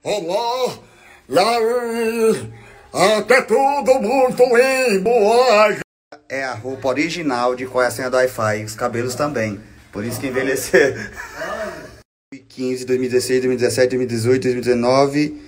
Olá, e aí? Até tudo muito lindo hoje. É a roupa original de Qual é a Senha do Wi-Fi, os cabelos também. Por isso que envelheceu. 2015, 2016, 2017, 2018, 2019,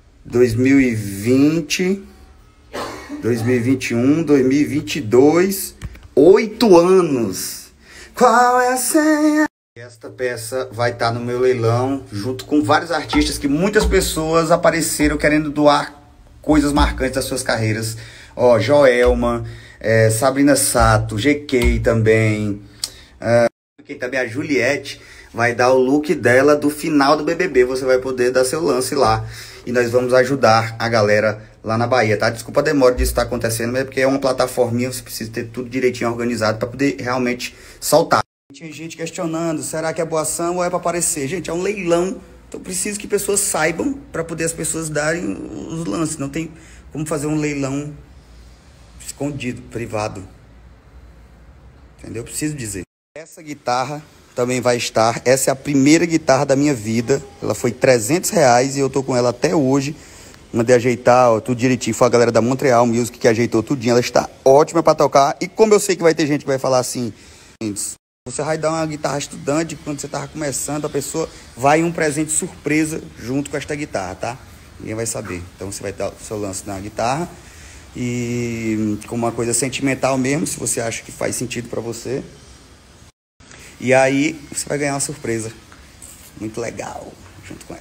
2020, 2021, 2022, 8 anos. Qual é a senha? Esta peça vai estar no meu leilão, junto com vários artistas que muitas pessoas apareceram querendo doar coisas marcantes das suas carreiras. Ó, Joelma, Sabrina Sato, GK também. Quem também, a Juliette, vai dar o look dela do final do BBB. Você vai poder dar seu lance lá. E nós vamos ajudar a galera lá na Bahia, tá? Desculpa a demora disso estar acontecendo, mas é porque é uma plataforminha, você precisa ter tudo direitinho organizado para poder realmente soltar. Tinha gente questionando, será que é boa ação ou é para aparecer? Gente, é um leilão, então preciso que pessoas saibam para poder as pessoas darem os lances. Não tem como fazer um leilão escondido, privado. Entendeu? Preciso dizer. Essa guitarra também vai estar, essa é a primeira guitarra da minha vida. Ela foi R$300 e eu tô com ela até hoje. Mandei ajeitar, ó, tudo direitinho. Foi a galera da Montreal Music que ajeitou tudinho. Ela está ótima para tocar. E como eu sei que vai ter gente que vai falar assim, você vai dar uma guitarra estudante quando você tava começando, a pessoa vai um presente surpresa junto com esta guitarra, tá? Ninguém vai saber. Então você vai dar o seu lance na guitarra e com uma coisa sentimental mesmo, se você acha que faz sentido para você. E aí você vai ganhar uma surpresa muito legal junto com ela.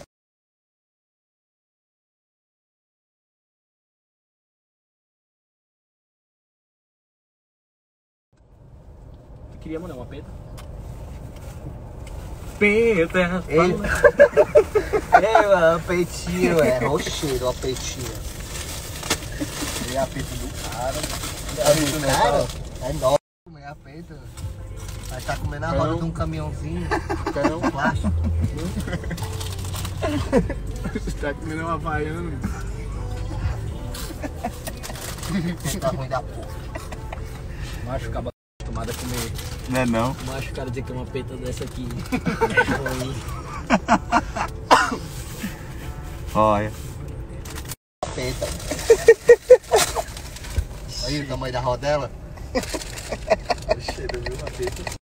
Queria mandar uma peta? Peta! É uma peitinho, olha o cheiro, uma peitinha. E a peita do cara. Do cara? É enorme. Comer a peita. Aí tá comendo a roda de um caminhãozinho. Quer não? Plástico. Você tá comendo uma havaiana. Tá ruim da porra. Macho, acaba acostumado a comer. Não é não? Macho, o cara dizer que é uma peta dessa aqui. Olha. A peita. Aí o tamanho da rodela. O cheiro, viu? Uma peta.